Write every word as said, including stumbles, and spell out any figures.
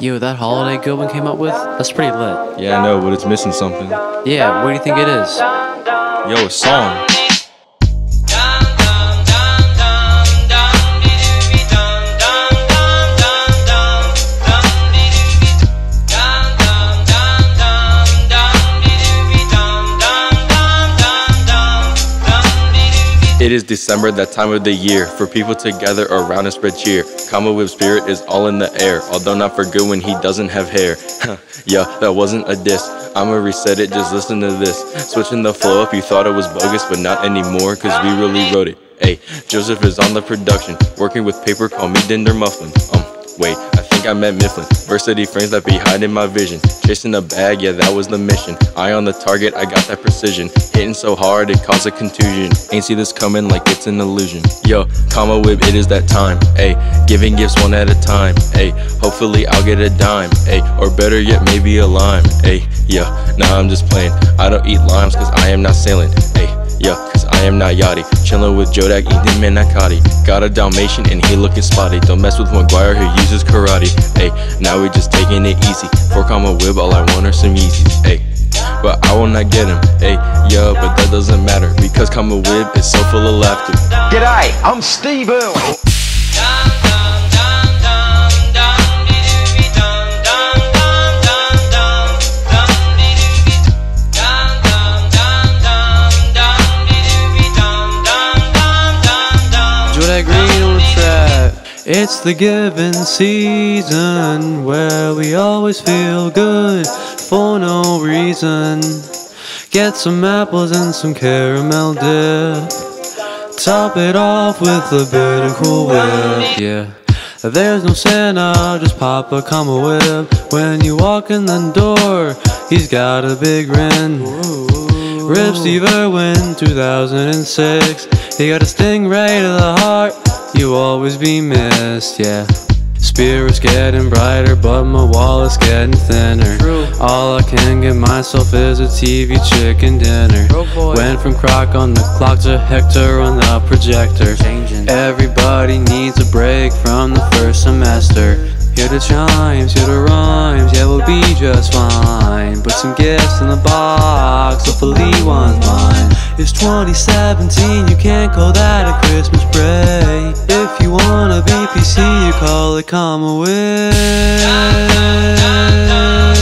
Yo, that holiday Goodwin came up with, that's pretty lit. Yeah, I know, but it's missing something. Yeah, what do you think it is? Yo, a song. It is December, that time of the year, for people to gather around and spread cheer. Comma Whip spirit is all in the air, although not for good when he doesn't have hair. Yeah, that wasn't a diss, I'ma reset it, just listen to this. Switching the flow up, you thought it was bogus, but not anymore, cause we really wrote it. Hey, Joseph is on the production, working with paper, call me Dinder Mufflin. Um, wait, I think I meant Mifflin. Versity frames that be hiding my vision. Chasing a bag, yeah, that was the mission. Eye on the target, I got that precision. Hitting so hard, it caused a contusion. Ain't see this coming like it's an illusion. Yo, Comma Whip, it is that time. Ayy, giving gifts one at a time. Ayy, hopefully I'll get a dime. Ayy, or better yet, maybe a lime. Ayy, yeah, nah, I'm just playing. I don't eat limes cause I am not sailing. Ayy, yeah, cause I am not yachty. Chillin' with Jodak, eating manicotti. Got a Dalmatian and he looking spotty. Don't mess with Maguire, he uses karate. Ayy, now we just taking it easy. For Comma Whip, all I want are some Yeezys. Ayy, but I will not get him. Ayy, yeah, but that doesn't matter because Comma Whip is so full of laughter. G'day, I'm Steve Earle. Green on the track. It's the giving season where we always feel good for no reason. Get some apples and some caramel dip. Top it off with a bit of Cool Whip. Yeah, there's no Santa, just pop a Comma Whip. When you walk in the door, he's got a big grin. Rip Steve Irwin, two thousand six. He got a sting right to the heart, you always be missed, yeah. Spirit's getting brighter, but my wallet's getting thinner. True. All I can get myself is a T V chicken dinner. Oh, went from Croc on the clock to Hector on the projector. Changing. Everybody needs a break from the first semester. Hear the chimes, hear the rhymes, yeah, we'll be just fine. Put some gifts in the box, hopefully one's mine. It's twenty seventeen, you can't call that a Christmas break. If you wanna be P C, you call it Comma Whip.